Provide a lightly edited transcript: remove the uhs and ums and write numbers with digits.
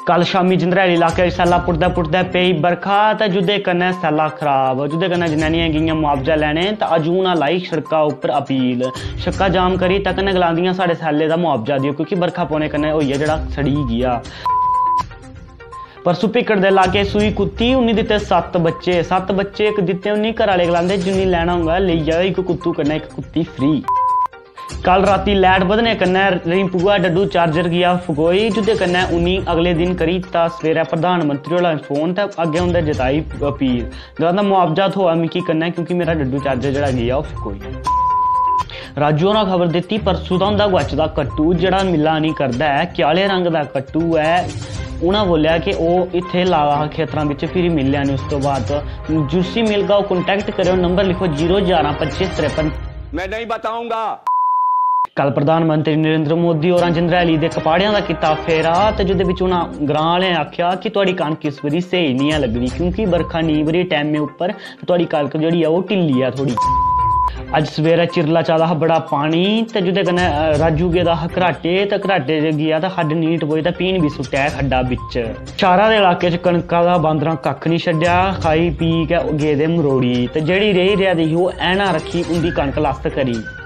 कल शामी जंद्रैली इलाके सैला पुटदे पेई बरखा ते जुदे कन्नै सैला खराब जुदे कन्नै जनानियां गेइयां मुआवजा लैने ते अजून लाई सड़का उप्पर अपील शक्का जाम करी ते कन्नै गलांदियां साढ़े सैले दा मुआवजा दिओ क्योंकि बरखा पौने कन्नै होइया जेह्ड़ा सड़ी गया। परसों पिकड़ दे लागे सूई कुत्ती उन्नी दित्ते 7 बच्चे इक दित्ते उन्नी घर आह्ले गलांदे जिन्नी लैना होगा लेई जाओ एक कुत्तू कन्नै एक कुत्ती फ्री। कल राती लैट बधने कन्नै रिंपुआ डड्डू चार्जर गया फकोई जुदे कन्नै उन्नी अगले दिन करी ता सवेरै प्रधानमंत्री होरें फोन ते अग्गें उंदे जताई अपील गलांदा मुआवजा थ्होआ मिकी कन्नै क्योंकि मेरा डड्डू चार्जर जेह्ड़ा गया ओह् फकोई। राजू होरें खबर दित्ती परसों दा उंदा गुआचे दा कट्टू जेह्ड़ा मिला नहीं करदा है क्याले रंग दा कट्टू है। उन्हें बोलिया कि वह इत्थे लाया खेतरों में फिर मिलया नहीं उस तो बाद जुसी मिल गया कॉन्टैक्ट करो नंबर लिखो 0112553। मैं नहीं बताऊंगा। कल प्रधानमंत्री नरेंद्र मोदी और जंद्रैली के कपाड़ियां का किता फेरा ते जिहदे विच उन्हां ग्रां वालें आख्या कि तुहाडी कणक इस बारी सही नहीं है लगनी क्योंकि बरखा नहीं बरी टाइम में उपर तुहाडी कणक जिहड़ी है वो ढिल्ली है थोड़ी। अज सवेरे चिरला चादा हा बड़ा पानी ते जिहदे कन्नै राजू गेदा हा घराटे ते घराटे गया ते खड्ड नीट पोई ते पीन भी सुट्टिया खड्डा बिच। शारा दे इलाके च कणका दा बांदरां कक्ख नहीं छड्डिया खाई पी के गेदे मरोड़ी ते जेहड़ी रेही रेहा दी ओह् ऐना रखी उंदी कणक लस्त करी।